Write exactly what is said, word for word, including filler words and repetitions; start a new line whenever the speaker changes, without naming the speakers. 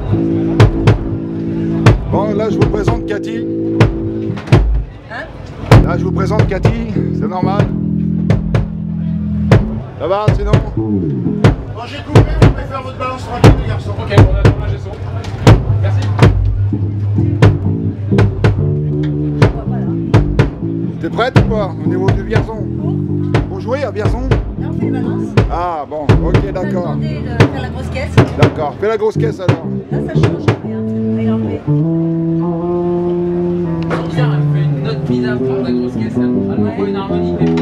Bon, là je vous présente Cathy.
Hein?
Là je vous présente Cathy, c'est normal. Ça va sinon?
Bon, j'ai coupé, vous pouvez faire votre balance tranquille les garçons.
Ok, on attend la gestion. Merci.
T'es prête ou pas au niveau du Vierzon? Pour jouer à Vierzon?
Là, on fait les balances.
Ah bon, ok,
On a
d'accord.
demandé de faire la grosse caisse.
D'accord, fais la grosse caisse alors.
Là, ça change. Regarde, elle est enlevée.
C'est bizarre, elle me fait une note bizarre pour la grosse caisse. Elle me voit une harmonie, mais